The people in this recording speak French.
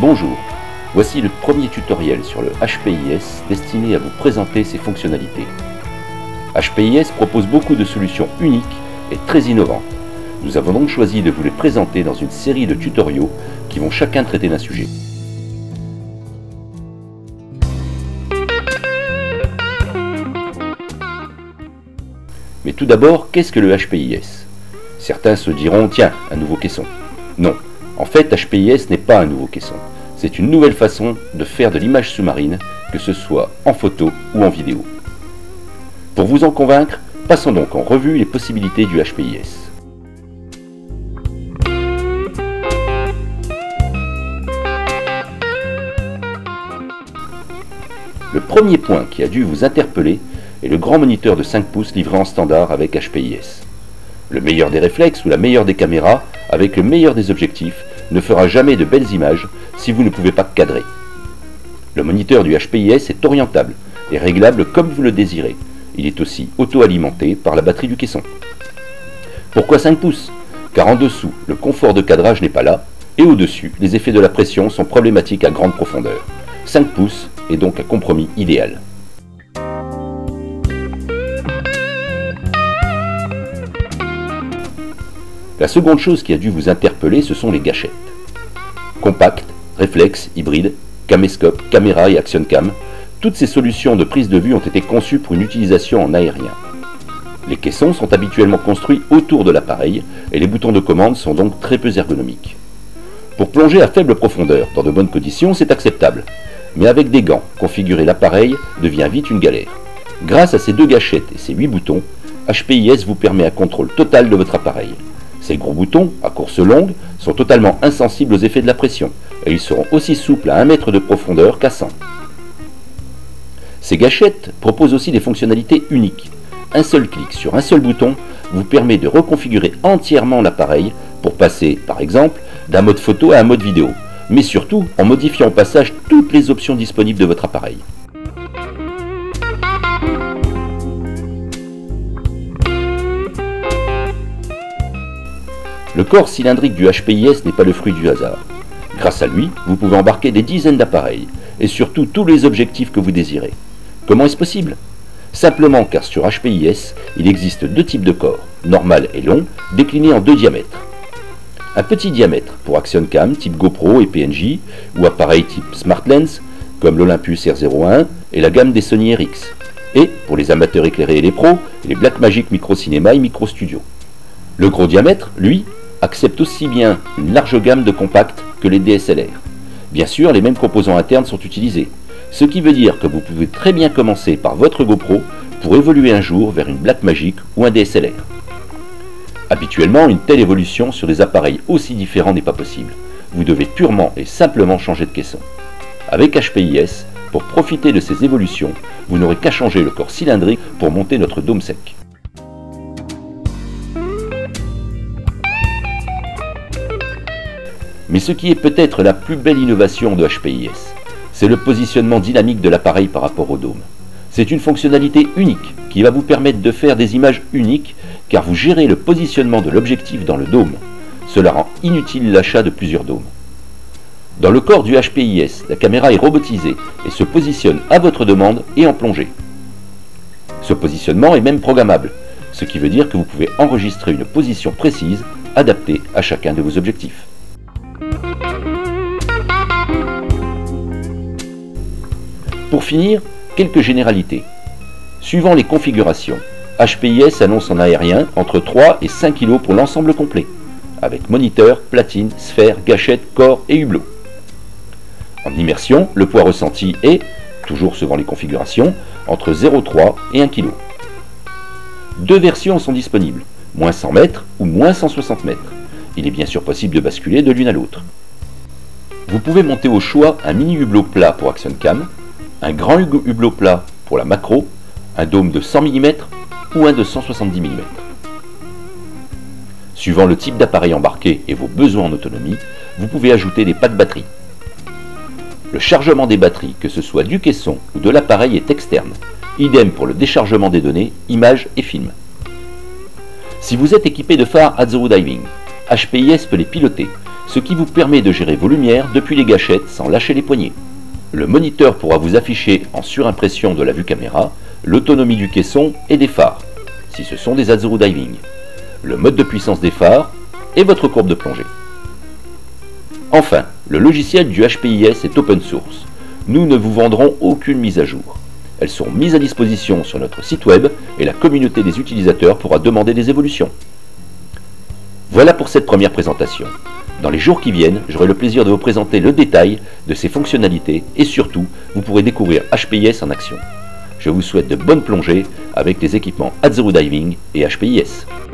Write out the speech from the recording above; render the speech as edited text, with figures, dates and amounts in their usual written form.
Bonjour, voici le premier tutoriel sur le HPIS destiné à vous présenter ses fonctionnalités. HPIS propose beaucoup de solutions uniques et très innovantes. Nous avons donc choisi de vous les présenter dans une série de tutoriaux qui vont chacun traiter d'un sujet. Mais tout d'abord, qu'est-ce que le HPIS? Certains se diront, tiens, un nouveau caisson. Non, en fait, HPIS n'est pas un nouveau caisson. C'est une nouvelle façon de faire de l'image sous-marine, que ce soit en photo ou en vidéo. Pour vous en convaincre, passons donc en revue les possibilités du HPIS. Le premier point qui a dû vous interpeller est le grand moniteur de 5 pouces livré en standard avec HPIS. Le meilleur des réflexes ou la meilleure des caméras, avec le meilleur des objectifs, ne fera jamais de belles images si vous ne pouvez pas cadrer. Le moniteur du HPIS est orientable et réglable comme vous le désirez. Il est aussi auto-alimenté par la batterie du caisson. Pourquoi 5 pouces? Car en dessous, le confort de cadrage n'est pas là, et au-dessus, les effets de la pression sont problématiques à grande profondeur. 5 pouces est donc un compromis idéal. La seconde chose qui a dû vous interpeller, ce sont les gâchettes. Compact, réflexe, hybride, caméscope, caméra et action cam, toutes ces solutions de prise de vue ont été conçues pour une utilisation en aérien. Les caissons sont habituellement construits autour de l'appareil et les boutons de commande sont donc très peu ergonomiques. Pour plonger à faible profondeur dans de bonnes conditions, c'est acceptable, mais avec des gants, configurer l'appareil devient vite une galère. Grâce à ces deux gâchettes et ces 8 boutons, HPIS vous permet un contrôle total de votre appareil. Ces gros boutons, à course longue, sont totalement insensibles aux effets de la pression, et ils seront aussi souples à 1 mètre de profondeur qu'à 100. Ces gâchettes proposent aussi des fonctionnalités uniques. Un seul clic sur un seul bouton vous permet de reconfigurer entièrement l'appareil pour passer, par exemple, d'un mode photo à un mode vidéo, mais surtout en modifiant au passage toutes les options disponibles de votre appareil. Le corps cylindrique du HPIS n'est pas le fruit du hasard. Grâce à lui, vous pouvez embarquer des dizaines d'appareils, et surtout tous les objectifs que vous désirez. Comment est-ce possible? Simplement car sur HPIS, il existe 2 types de corps, normal et long, déclinés en 2 diamètres. Un petit diamètre pour action cam type GoPro et PNJ, ou appareil type Smart Lens, comme l'Olympus R01 et la gamme des Sony RX. Et, pour les amateurs éclairés et les pros, les Blackmagic Micro Cinema et Micro Studio. Le gros diamètre, lui, accepte aussi bien une large gamme de compacts que les DSLR. Bien sûr, les mêmes composants internes sont utilisés, ce qui veut dire que vous pouvez très bien commencer par votre GoPro pour évoluer un jour vers une Blackmagic ou un DSLR. Habituellement, une telle évolution sur des appareils aussi différents n'est pas possible. Vous devez purement et simplement changer de caisson. Avec HPIS, pour profiter de ces évolutions, vous n'aurez qu'à changer le corps cylindrique pour monter notre dôme sec. Mais ce qui est peut-être la plus belle innovation de HPIS, c'est le positionnement dynamique de l'appareil par rapport au dôme. C'est une fonctionnalité unique qui va vous permettre de faire des images uniques car vous gérez le positionnement de l'objectif dans le dôme. Cela rend inutile l'achat de plusieurs dômes. Dans le corps du HPIS, la caméra est robotisée et se positionne à votre demande et en plongée. Ce positionnement est même programmable, ce qui veut dire que vous pouvez enregistrer une position précise adaptée à chacun de vos objectifs. Pour finir, quelques généralités. Suivant les configurations, HPIS annonce en aérien entre 3 et 5 kg pour l'ensemble complet, avec moniteur, platine, sphère, gâchette, corps et hublot. En immersion, le poids ressenti est, toujours selon les configurations, entre 0,3 et 1 kg. 2 versions sont disponibles, moins 100 mètres ou moins 160 mètres. Il est bien sûr possible de basculer de l'une à l'autre. Vous pouvez monter au choix un mini hublot plat pour action cam, un grand hublot plat pour la macro, un dôme de 100 mm ou un de 170 mm. Suivant le type d'appareil embarqué et vos besoins en autonomie, vous pouvez ajouter des packs batteries. Le chargement des batteries, que ce soit du caisson ou de l'appareil, est externe. Idem pour le déchargement des données, images et films. Si vous êtes équipé de phares Azero Diving, HPIS peut les piloter, ce qui vous permet de gérer vos lumières depuis les gâchettes sans lâcher les poignées. Le moniteur pourra vous afficher en surimpression de la vue caméra l'autonomie du caisson et des phares, si ce sont des Azuru Diving, le mode de puissance des phares et votre courbe de plongée. Enfin, le logiciel du HPIS est open source. Nous ne vous vendrons aucune mise à jour. Elles sont mises à disposition sur notre site web et la communauté des utilisateurs pourra demander des évolutions. Voilà pour cette première présentation. Dans les jours qui viennent, j'aurai le plaisir de vous présenter le détail de ses fonctionnalités et surtout, vous pourrez découvrir HPIS en action. Je vous souhaite de bonnes plongées avec les équipements Azuru Diving et HPIS.